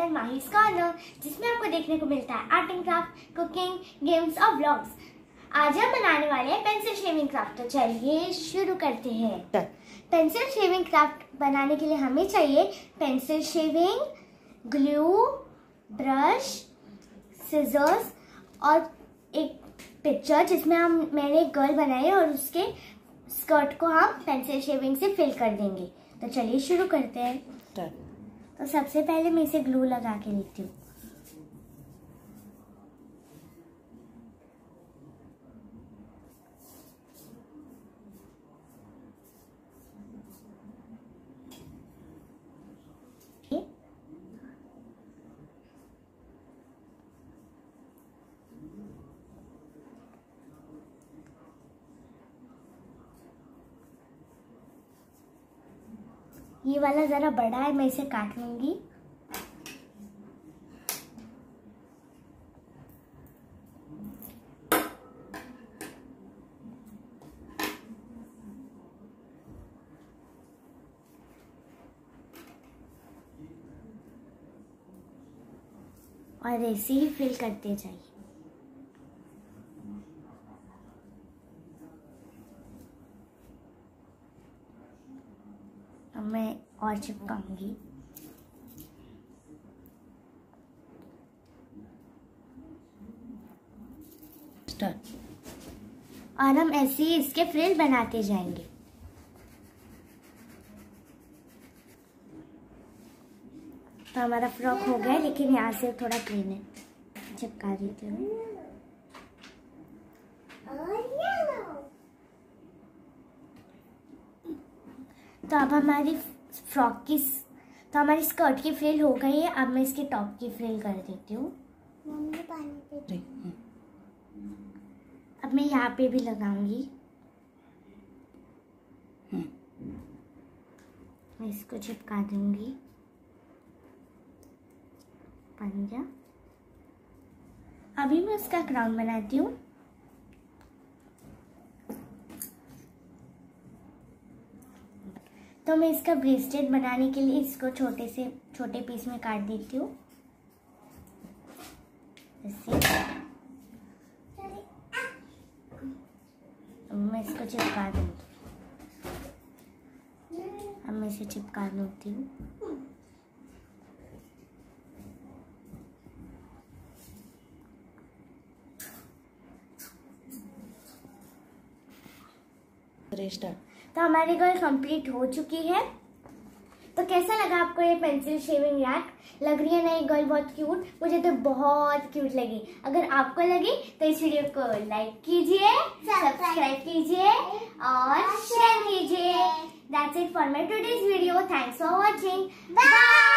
माहीस corner, जिसमें आपको देखने को मिलता है art and craft, cooking, games और व्लॉग्स। आज हम बनाने वाले हैं पेंसिल शेविंग क्राफ्ट। तो चलिए शुरू करते हैं। पेंसिल शेविंग क्राफ्ट बनाने के लिए हमें चाहिए pencil shaving, glue, brush, scissors और एक पिक्चर जिसमें मैंने एक गर्ल बनाई है और उसके स्कर्ट को हम पेंसिल शेविंग से फिल कर देंगे। तो चलिए शुरू करते हैं। तो सबसे पहले मैं इसे ग्लू लगा के लेती हूँ। ये वाला जरा बड़ा है, मैं इसे काट लूंगी। और ऐसे ही फिल करते जाइए। अब मैं और चिपकाऊंगी। और हम ऐसे ही इसके फ्रिल बनाते जाएंगे। तो हमारा फ्रॉक हो गया, लेकिन यहाँ से थोड़ा प्लेन है, चिपका देती हूँ। तो अब हमारी हमारी स्कर्ट की फ्रिल हो गई है। अब मैं इसके टॉप की फ्रिल कर देती हूँ। अब मैं यहाँ पे भी लगाऊंगी। मैं इसको चिपका दूंगी। बन गया। अभी मैं उसका क्राउन बनाती हूँ। तो मैं इसका ब्रेसलेट बनाने के लिए इसको छोटे पीस में काट देती हूँ। मैं इसको चिपका दूँगी। अब मैं इसे चिपका लेती हूँ। तो हमारी गर्ल कंप्लीट हो चुकी है। तो कैसा लगा आपको ये पेंसिल शेविंग रैक? लग रही है ना ये गर्ल बहुत क्यूट? मुझे तो बहुत क्यूट लगी। अगर आपको लगी तो इस वीडियो को लाइक कीजिए, सब्सक्राइब कीजिए और शेयर कीजिए। That's it for my today's video. Thanks for watching. Bye.